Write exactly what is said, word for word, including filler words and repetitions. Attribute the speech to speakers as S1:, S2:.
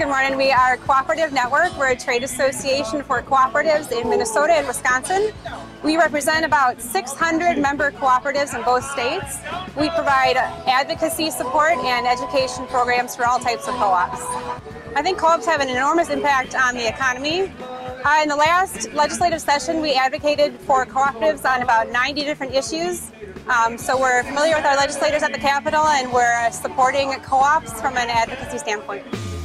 S1: Good morning. We are Cooperative Network. We're a trade association for cooperatives in Minnesota and Wisconsin. We represent about six hundred member cooperatives in both states. We provide advocacy support and education programs for all types of co-ops. I think co-ops have an enormous impact on the economy. Uh, in the last legislative session, we advocated for cooperatives on about ninety different issues. Um, so we're familiar with our legislators at the Capitol, and we're supporting co-ops from an advocacy standpoint.